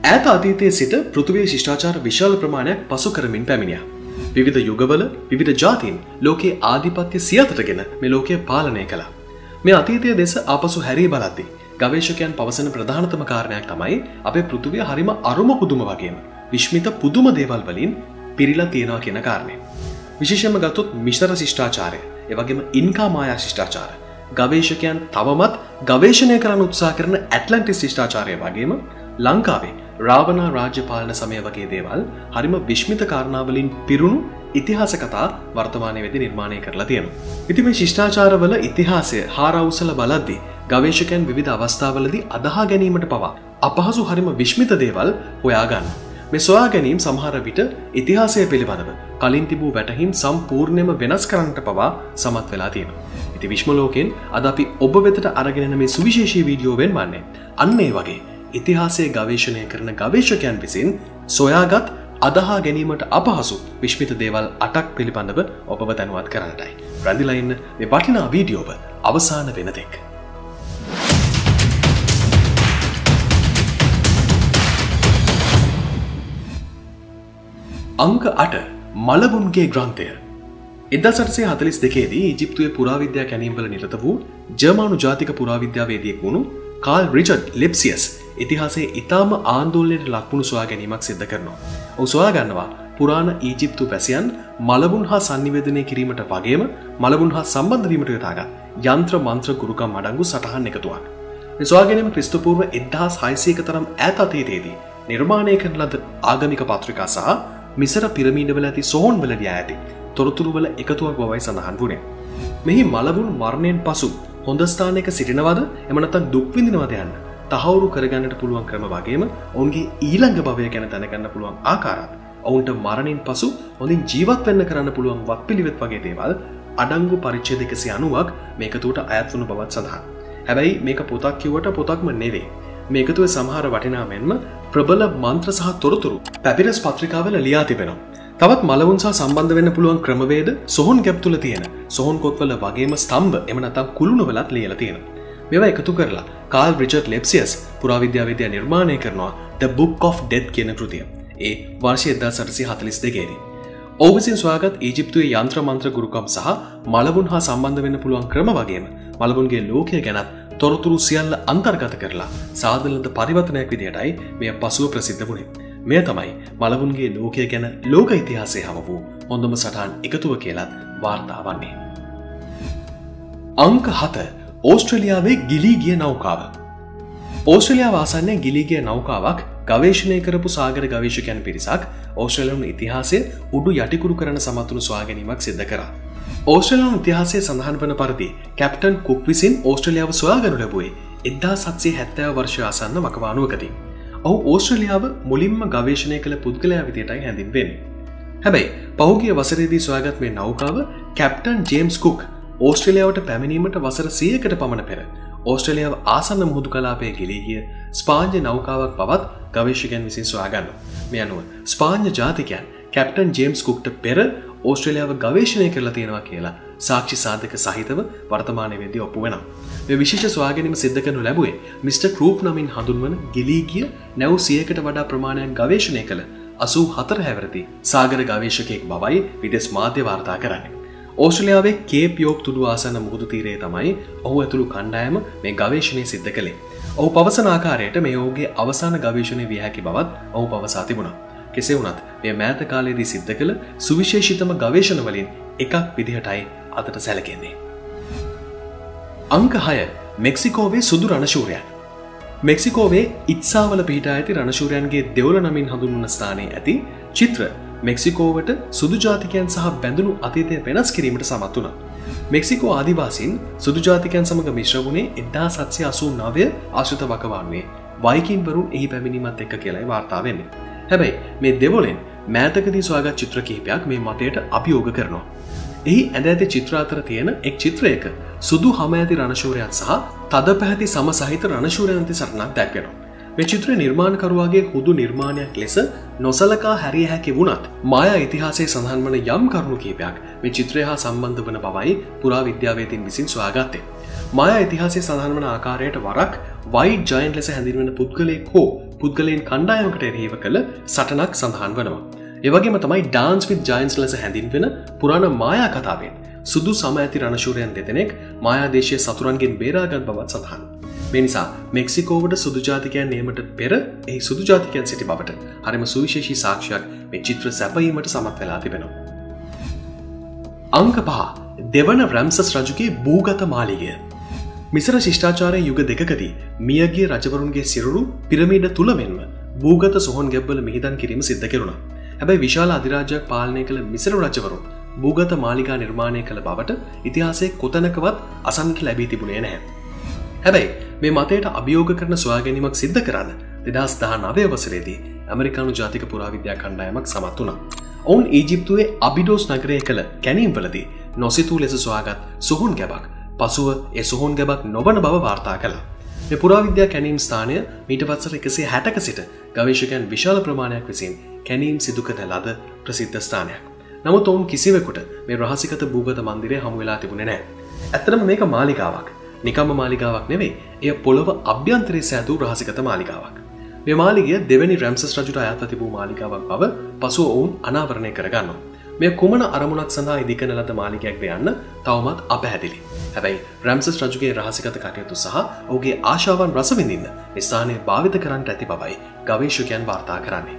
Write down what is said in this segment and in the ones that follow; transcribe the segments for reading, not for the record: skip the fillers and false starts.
ඈත අතීතයේ සිට පෘථිවියේ ශිෂ්ටාචාර විශාල ප්‍රමාණයක් පසු කරමින් පැමිණියා. විවිධ යුගවල විවිධ ජාතීන් ලෝකයේ ආධිපත්‍ය සියතටගෙන මේ ලෝකය පාලනය කළා. මේ අතීතයේ දෙස ආපසු හැරී බලද්දී ගවේෂකයන් පවසන ප්‍රධානතම කාරණයක් තමයි අපේ පෘථිවිය හරිම අරුම පුදුම වගේම විශ්මිත පුදුම දේවල් වලින් පිරීලා තියෙනවා කියන කාරණය. විශේෂයෙන්ම ගත්තොත් මිශ්‍ර ශිෂ්ටාචාරය, ඒ වගේම ඉන්කා මායා ශිෂ්ටාචාර, ගවේෂකයන් තවමත් ගවේෂණය කරන්න උත්සාහ කරන ඇට්ලන්ටිස් ශිෂ්ටාචාරය වගේම ලංකාවේ රාවණා රාජ්‍ය පාලන සමය වගේ දේවල් හරිම විශ්මිත කාරණාවලින් පිරුණු ඉතිහාස කතා වර්තමානයේදී නිර්මාණය කරලා තියෙනවා. ඉතින් මේ ශිෂ්ටාචාරවල ඉතිහාසය හාරවුසල බලද්දී ගවේෂකයන් විවිධ අවස්ථාවලදී අදහා ගැනීමට පවා අපහසු හරිම විශ්මිත දේවල් හොයා ගන්නවා. මේ සොයා ගැනීම සමහර විට ඉතිහාසය පිළිබඳව කලින් තිබූ වැටහීම් සම්පූර්ණයෙන්ම වෙනස් කරන්නට පවා සමත් වෙලා තියෙනවා. ඉතින් විශ්ම ලෝකෙන් අද අපි ඔබ වෙතට අරගෙන එන මේ සුවිශේෂී වීඩියෝ වෙනවන්නේ අන්න ඒ වගේ ඉතිහාසයේ ගවේෂණය කරන ගවේෂකයන් විසින් සොයාගත් අදහා ගැනීමට අපහසු විශ්මිත දේවල් 8ක් පිළිබඳව ඔබව දැනුවත් කරන්නටයි. රැඳිලා ඉන්න මේ වටිනා වීඩියෝව අවසාන වෙන තෙක්. අංක 8 මලවුන්ගේ ග්‍රන්ථය. 1842 දී ඊජිප්තුවේ පුරාවිද්‍යා කැණීම්වල නිරත වූ ජර්මානු ජාතික පුරාවිද්‍යාවේදියෙක් වුණු කාල් රිචඩ් ලිප්සියස් ඉතිහාසයේ ඉතාම ආందోලනයට ලක්වුණු සොයා ගැනීමක් සිදු කරනවා. ඔහු සොයා ගන්නවා පුරාණ ඊජිප්තු වැසියන් මලවුන් හා sannivedanaya කිරීමට වගේම මලවුන් හා සම්බන්ධ වීමට යොදාගත් යන්ත්‍ර මන්ත්‍ර ගුරුකම් අඩංගු සටහන් එකතුවක්. මේ සොයා ගැනීම ක්‍රිස්තු පූර්ව 1600ක තරම් ඈත අතීතයේදී නිර්මාණය කරන ලද ආගමික පත්‍රිකා සහ මිසර පිරමීඩවල ඇති සොහොන් වල ලියා ඇති තොරතුරු වල එකතුවක් බවයි සඳහන් වුණේ. මෙහි මලවුන් මරණයෙන් පසු හොඳ ස්ථානයක සිටිනවද එම නැත්නම් දුක් විඳිනවද යන්න තහවුරු කරගන්නට පුළුවන් ක්‍රම වගේම ඔවුන්ගේ ඊළඟ භවය ගැන දැනගන්න පුළුවන් ආකාරات ඔවුන්ට මරණින් පසු හොඳින් ජීවත් වෙන්න කරන්න පුළුවන් වත්පිළිවෙත් වගේ දේවල් අඩංගු පරිච්ඡේද 190ක් මේකතුවට අයත් වුණු බවත් සඳහන්. හැබැයි මේක පොතක් කිව්වට පොතක්ම නෙවෙයි. මේකතුවේ සමහර වටිනා මෙන්ම ප්‍රබල මන්ත්‍ර සහ තොරතුරු පැපිරස් පත්‍රිකාවල ලියා තිබෙනවා. තවත් මලවුන් සහ සම්බන්ධ වෙන්න පුළුවන් ක්‍රමවේද සොහොන් ගැප් තුල තියෙන සොහොන් කොත්වල වගේම ස්තම්භ එම නැත්නම් කුළුණු වලත් ලියලා තියෙනවා. මේවා එකතු කරලා කාල් රිචඩ් ලිප්සියස් පුරාවිද්‍යාවේදියා නිර්මාණය කරනවා The Book of Death කියන කෘතිය. ඒ වර්ෂය 1842 දී. ඔහු විසින් සොයාගත් ඊජිප්තුවේ යන්ත්‍ර මන්ත්‍ර ගුරුකම් සහ මලවුන් හා සම්බන්ධ වෙන්න පුළුවන් ක්‍රම වගේම මලවුන්ගේ ලෝකය ගැනත් තොරතුරු සියල්ල අන්තර්ගත කරලා සාධනලද පරිවර්තනයක් විදියටයි මෙය පසුව ප්‍රසිද්ධ වුණේ. මෙය තමයි මලවුන්ගේ ලෝකය ගැන ලෝක ඉතිහාසයේ හම වූ හොඳම සටහන් එකතුව කියලත් වාර්තා වන්නේ. අංක 7 ඕස්ට්‍රේලියාවේ ගිලී ගිය නෞකාව. ඕස්ට්‍රේලියාව ආසන්නයේ ගිලී ගිය නෞකාවක් ගවේෂණය කරපු සාගර ගවේෂකයන් පිරිසක් ඕස්ට්‍රේලියානු ඉතිහාසයේ උඩු යටිකුරු කරන සමත් වුණු සොයා ගැනීමක් සිදු කරා. ඕස්ට්‍රේලියානු ඉතිහාසයේ සඳහන් වන පරිදි කැප්ටන් කුක් විසින් ඕස්ට්‍රේලියාව සොයාගනු ලැබුවේ 1770 වර්ෂ ආසන්න වකවානුවකදී. ඔහු ඕස්ට්‍රේලියාව මුලින්ම ගවේෂණය කළ පුද්ගලයා විදියටයි හැඳින්වෙන්නේ. හැබැයි පහුගිය වසරේදී සොයාගත් මේ නෞකාව කැප්ටන් ජේම්ස් කුක් ඕස්ට්‍රේලියාවට පැමිණීමට වසර 100කට පමණ පෙර ඕස්ට්‍රේලියාව ආසන්න මුහුදු කලාපයේ ගිලී ගිය ස්පාඤ්ඤ නෞකාවක් බවත් ගවේෂකයන් විසින් සොයාගන්නවා. මේ අනුව ස්පාඤ්ඤ ජාතිකයන් කැප්ටන් ජේම්ස් කුක්ට පෙර ඕස්ට්‍රේලියාව ගවේෂණය කරලා තියෙනවා කියලා සාක්ෂි සාධක සහිතව වර්තමානයේදී ඔප්පු වෙනවා. මේ විශේෂ සොයාගැනීම සිද්ධ කරනු ලැබුවේ මිස්ටර් ක්‍රූප් නමින් හඳුන්වන ගිලී ගිය නැව් 100කට වඩා ප්‍රමාණයක් ගවේෂණය කළ 84 හැවිරිදි සාගර ගවේෂකයෙක් බවයි විදේශ මාධ්‍ය වාර්තා කරන්නේ. ඕස්ට්‍රේලියාවේ කේප් යෝක් තුඩු ආසන්න මුහුදු තීරයේ තමයි ඔහු ඇතුළු කණ්ඩායම මේ ගවේෂණය සිද්ධ කළේ. ඔහු පවසන ආකාරයට මේ ඔහුගේ අවසාන ගවේෂණය විය හැකි බවත් ඔහු පවසා තිබුණා. කෙසේ වුණත් මේ මෑත කාලයේදී සිද්ධ කළ සුවිශේෂිතම ගවේෂණ වලින් එකක් විදිහටයි අදට සැලකෙන්නේ. අංක 6 මෙක්සිකෝවේ සුදු රණශූරයන්. මෙක්සිකෝවේ ඉත්සාවල පිහිටා ඇති රණශූරයන්ගේ දෙවොල නමින් හඳුන්වන ස්ථානයේ ඇති චිත්‍ර මෙක්සිකෝවට සුදු ජාතිකයන් සහ බැඳුණු අතීතය වෙනස් කිරීමට සමත් වුණා. මෙක්සිකෝ ආදිවාසීන් සුදු ජාතිකයන් සමග මිශ්‍ර වුණේ 1789 ආශ්‍රිත වකවානුවේ වයිකින්වරුන් එහි පැමිණීමත් එක්ක කියලායි වාර්තා වෙන්නේ. හැබැයි මේ දෙවොලෙන් මෑතකදී සොයාගත් චිත්‍ර කිහිපයක් මේ මතයට අභියෝග කරනවා. එහි ඇඳ ඇති චිත්‍ර අතර තියෙන එක් චිත්‍රයක සුදු හම ඇති රණශූරයන් සහ තද පැහැති සම සහිත රණශූරයන් ඇති සටනක් දැක්වෙනවා. මේ චිත්‍රය නිර්මාණකරුවාගේ හුදු නිර්මාණයක් ලෙස නොසලකා හැරිය හැකි වුණත් මායා ඉතිහාසයේ සඳහන් වන යම් කරුණු කිහිපයක් මේ චිත්‍රය හා සම්බන්ධ වන බවයි පුරාවිද්‍යාවේදීන් විසින් සොයාගත්තේ. මායා ඉතිහාසයේ සඳහන් වන ආකාරයට වරක් වයිට් ජයන්ට් ලෙස හැඳින්වෙන පුද්ගලයෙක් හෝ පුද්ගලයන් කණ්ඩායමකට එරෙහිව කළ සටනක් සඳහන් වනවා. ඒ වගේම තමයි Dance with Giants ලෙස හැඳින්වෙන පුරාණ මායා කතාවෙන් සුදු සම ඇති රණශූරයන් දෙදෙනෙක් මායා දේශයේ සතුරන්ගෙන් බේරාගත් බවත් සඳහන්. මේ නිසා මෙක්සිකෝවට සුදු ජාතිකයන් නීමට පෙර එහි සුදු ජාතිකයන් සිටි බවට හරිම සුවිශේෂී සාක්ෂියක් මේ චිත්‍ර සැපයීමට සමත් වෙලා තිබෙනවා. අංක 5 දෙවන රැම්සස් රජුගේ භූගත මාලිගය. මිසර ශිෂ්ටාචාරය යුග දෙකකදී මියගිය රජවරුන්ගේ සිරුරු පිරමීඩ තුල මෙන්ම භූගත සොහොන් ගැබ්වල මිහිදන් කිරීම සිද්ධ කෙරුණා. හැබැයි විශාල අධිරාජ්‍යයක් පාලනය කළ මිසර රජවරුන් භූගත මාලිගා නිර්මාණය කළ බවට ඉතිහාසයේ කොතැනකවත් අසන්නට ලැබී තිබුණේ නැහැ. හැබැයි මේ මතයට අභියෝග කරන සොයා ගැනීමක් සිද්ධ කරන්න 2019 වසරේදී ඇමරිකානු ජාතික පුරාවිද්‍යා කණ්ඩායමක් සමත් වුණා. ඔවුන් ඊජිප්තුවේ අබිඩෝස් නගරයේ කළ කැණීම්වලදී නොසිතූ ලෙස සොයාගත් සොහොන් ගැබක් පසුව ඒ සොහොන් ගැබක් නොවන බව වාර්තා කළා. මේ පුරාවිද්‍යා කැණීම් ස්ථානය මීට වසර 160ක සිට ගවේෂකයන් විශාල ප්‍රමාණයක් විසින් කැණීම් සිදු කරන ලද ප්‍රසිද්ධ ස්ථානයක්. නමුත් ඔවුන් කිසිවෙකුට මේ රහසිගත භූගත මන්දිරය හමු වෙලා තිබුණේ නැහැ. ඇත්තටම මේක මාලිගාවක්. නිකම්ම මාලිගාවක් නෙවෙයි. එය පොළව අභ්‍යන්තරයේ සෑදූ රහසිගත මාලිගාවක්. මේ මාලිගය දෙවැනි රැම්සස් රජුට අයත්ව තිබූ මාලිගාවක් බව පසුව ඔවුන් අනාවරණය කරගන්නවා. මේ කුමන අරමුණක් සඳහා ඉදිකරන ලද මාලිගයක්ද යන්න තවමත් අපැහැදිලි. හැබැයි රැම්සස් රජුගේ රහසිගත කටයුතු සහ ඔහුගේ ආශාවන් රස විඳින්න මේ ස්ථානය භාවිත කරන්නට ඇති බවයි ගවේෂකයන් වාර්තා කරන්නේ.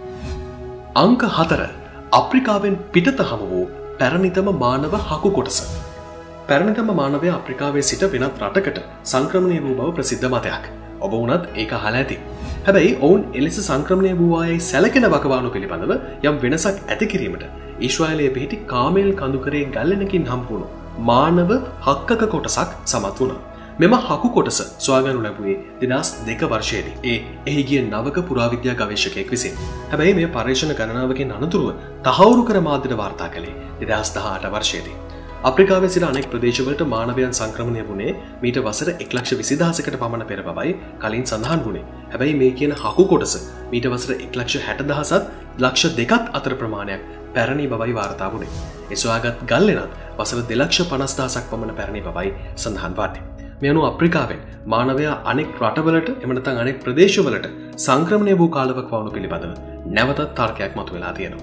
අංක 4 අප්‍රිකාවෙන් පිටත හමු වූ පැරණිතම මානව හකු කොටස. පැරණිතම මානවයා අප්‍රිකාවේ සිට වෙනත් රටකට සංක්‍රමණය වූ බව ප්‍රසිද්ධ මතයක්. ඔබ වුණත් ඒක අහලා ඇති. හැබැයි ඔවුන් එලෙස සංක්‍රමණය වූ අයයි සැලකෙන වකවානු පිළිබඳව යම් වෙනසක් ඇති කිරීමට ඊශ්‍රායලයේ පිහිටි කාමෙල් කඳුකරේ ගල්ලෙනකින් හම්බුණු මානව හක්කක කොටසක් සමත් වුණා. මෙම හකු කොටස සොයාගනු ලැබුවේ 2002 වර්ෂයේදී. එහි ගිය නවක පුරාවිද්‍යා ගවේෂකයෙක් විසින්. හැබැයි මේ පර්යේෂණ ගණනාවකින් අනතුරුව තහවුරු කර මාධ්‍යට වාර්තා කළේ 2018 වර්ෂයේදී. අප්‍රිකාවේ සිට අනෙක් ප්‍රදේශවලට මානවයන් සංක්‍රමණය වුණේ මීට වසර 1,20,000කට පමණ පෙර බවයි කලින් සඳහන් වුණේ. හැබැයි මේ කියන හකු කොටස මීට වසර 1,60,000ත් ලක්ෂ 2ක් අතර ප්‍රමාණයක් පැරණි බවයි වාර්තා වුණේ. ඒ සොයාගත් ගල්ලෙනත් වසර 2,50,000ක් පමණ පැරණි බවයි සඳහන් වන්නේ. මේ අනුව අප්‍රිකාවෙන් මානවයා අනෙක් රටවලට එම නැත්නම් අනෙක් ප්‍රදේශවලට සංක්‍රමණය වූ කාලවකවානු පිළිබඳව නැවතත් තර්කයක් මතුවලා තියෙනවා.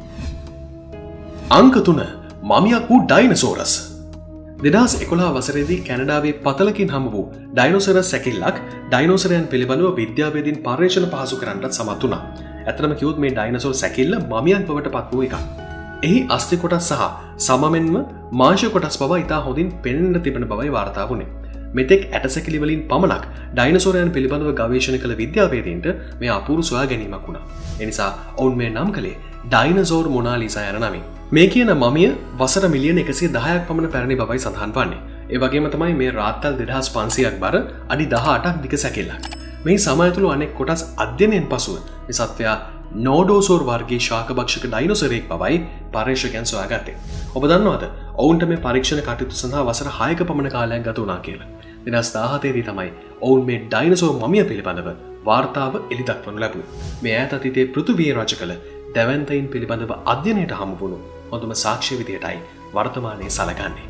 අංක 3 මමියක් වූ ඩයිනසෝරස්. 2011 වසරේදී කැනඩාවේ පතලකින් හමු වූ ඩයිනෝසරස් සැකිල්ලක් ඩයිනෝසරයන් පිළිබඳව විද්‍යාවේදීන් පර්යේෂණ පහසු කරන්නට සමත් වුණා. ඇත්තටම කිව්වොත් මේ ඩයිනසෝර් සැකිල්ල මමියක් බවට පත් වූ එකක්. එහි අස්ථි කොටස් සහ සමමෙන්ම මාංශ කොටස් බව ඉතා හොඳින් පෙනෙන්න තිබෙන බවයි වාර්තා වුණේ. මෙතෙක් ඇටසැකිලි වලින් පමණක් ඩයිනසෝරයන් පිළිබඳව ගවේෂණ කළ විද්‍යාවේදීන්ට මේ අපූර්ව සොයා ගැනීමක් වුණා. ඒ නිසා ඔවුන් මේ නම් කළේ ඩයිනසෝර් මොනාලිසා යන නමින්. මේ කියන මමිය වසර මිලියන 110ක් පමණ පැරණි බවයි සඳහන් වන්නේ. ඒ වගේම තමයි මේ රාත්තල් 2500ක් බර අඩි 18ක් දිග සැකිල්ලක්. මේ සම ඇතුළු අනෙක් කොටස් අධ්‍යයනයෙන් පසුව මේ සත්වයා නෝඩෝසෝර් වර්ගයේ ශාකභක්ෂක ඩයිනෝසරයෙක් බවයි පර්යේෂකයන් සොයාගත්තේ. ඔබ දන්නවද ඔවුන්ට මේ පරීක්ෂණ කටයුතු සඳහා වසර 6ක පමණ කාලයක් ගත වුණා කියලා. 2017 දී තමයි ඔවුන් මේ ඩයිනසෝර් මමිය පිළිබඳව වාර්තාව එළිදක්වනු ලැබුවේ. මේ ඈත අතීතයේ පෘථිවිය රජ කළ දැවැන්තයින් පිළිබඳව අධ්‍යයනයට හමු වුණු හොඳම සාක්ෂි විදියටයි වර්තමානයේ සැලකන්නේ.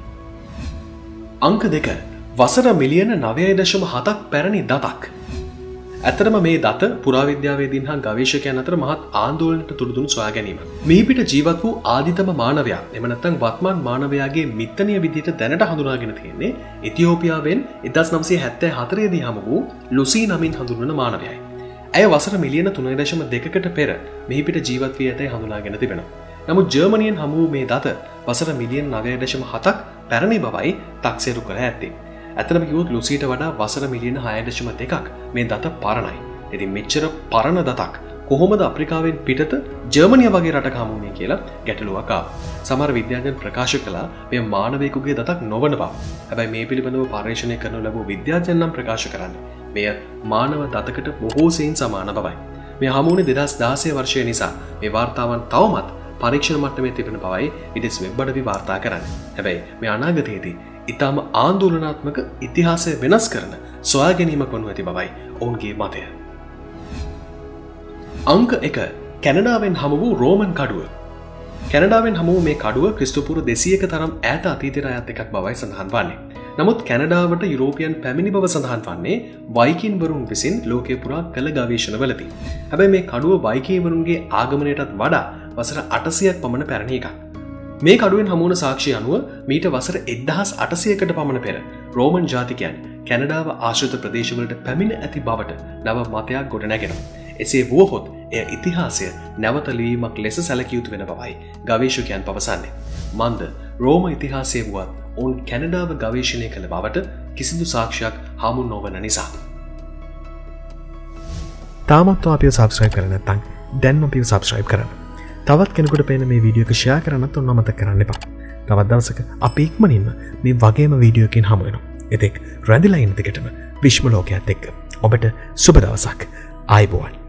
අංක 2 වසර මිලියන 9.7ක් පැරණි දතක්. ඇතරම මේ දත පුරාවිද්‍යාවේදීන් හා ගවේෂකයන් අතර මහත් ආందోලනයට තුඩුදුන් සොයා ගැනීම. මීපිට ජීවත් වූ ආදිතම මානවයා එම නැත්නම් වත්මන් මානවයාගේ මිත්තණිය විදිහට දැනට හඳුනාගෙන තියෙන්නේ ඉතියෝපියාවෙන් 1974 දී හමු වූ ලුසී නමින් හඳුන්වන මානවයයි. ඇය වසර මිලියන 3.2කට පෙර මීපිට ජීවත් වී ඇතැයි හඳුනාගෙන තිබෙනවා. නමුත් ජර්මනියෙන් හමු වූ මේ දත වසර මිලියන 9.7ක් පැරණි බවයි තක්සේරු කර ඇත්තේ. ඇත්තටම කිව්වොත් ලුසීට වඩා වසර මිලියන 6.2ක් මේ දත පරණයි. ඉතින් මෙච්චර පරණ දතක් කොහොමද අප්‍රිකාවෙන් පිටත ජර්මනිය වගේ රටක හමු වුනේ කියලා ගැටලුවක් ආවා. සමහර විද්‍යාඥයන් ප්‍රකාශ කළා මේ මානවයෙකුගේ දතක් නොවන බව. හැබැයි මේ පිළිබඳව පර්යේෂණය කරනු ලැබූ විද්‍යාඥයන් නම් ප්‍රකාශ කරන්නේ මෙය මානව දතකට බොහෝ සෙයින් සමාන බවයි. මේ හමු වුණේ 2016 වර්ෂයේ නිසා මේ වාර්තාවන් තවමත් පරීක්ෂණ මට්ටමේ තිබෙන බවයි ඉඩස් වෙබ් අඩවි වාර්තා කරන්නේ. හැබැයි මේ අනාගතයේදී ඉතාම ආందోලනාත්මක ඉතිහාසය වෙනස් කරන සොයා ගැනීමක් වනු ඇති බවයි ඔවුන්ගේ මතය. අංක 1 කැනඩාවෙන් හමු වූ රෝමන් කඩුව. කැනඩාවෙන් හමු වූ මේ කඩුව ක්‍රිස්තුපූර්ව 200ක තරම් ඈත අතීතයට අයත් එකක් බවයි සඳහන් වන්නේ. නමුත් කැනඩාවට යුරෝපියන් පැමිණි බව සඳහන් වන්නේ වයිකින් වරුන් විසින් ලෝකේ පුරා කළ ගවේෂණවලදී. හැබැයි මේ කඩුව වයිකින් වරුන්ගේ ආගමනයටත් වඩා වසර 800ක් පමණ පැරණි එකක්. මේ කඩුවෙන් හමුවන සාක්ෂි අනුව මීට වසර 1800කට පමණ පෙර රෝමන් ජාතිකයන් කැනඩාව ආශ්‍රිත ප්‍රදේශවලට පැමිණ ඇති බවට නව මතයක් ගොඩනැගෙනවා. එසේ වුවහොත් එය ඉතිහාසය නැවත ලිවීමක් ලෙස සැලකිය යුතු වෙන බවයි ගවේෂකයන් පවසන්නේ. මන්ද රෝම ඉතිහාසයේ වුවත් ඔවුන් කැනඩාව ගවේෂණය කළ බවට කිසිදු සාක්ෂියක් හමු නොවන නිසා. තාමත් අපිව සබ්ස්ක්‍රයිබ් කරලා නැත්නම් දැන්ම අපිව සබ්ස්ක්‍රයිබ් කරන්න. තවත් කෙනෙකුට පේන මේ වීඩියෝ එක ෂෙයා කරන්නත් ඔන්න අමතක කරන්න එපා. තවත් දවසක අපි ඉක්මනින්ම මේ වගේම වීඩියෝ එකකින් හමු වෙනවා. එතෙක් රැඳිලා ඉන්න දිගටම විශ්ම ලෝකයේත් එක්ක ඔබට සුබ දවසක්. ආයුබෝවන්.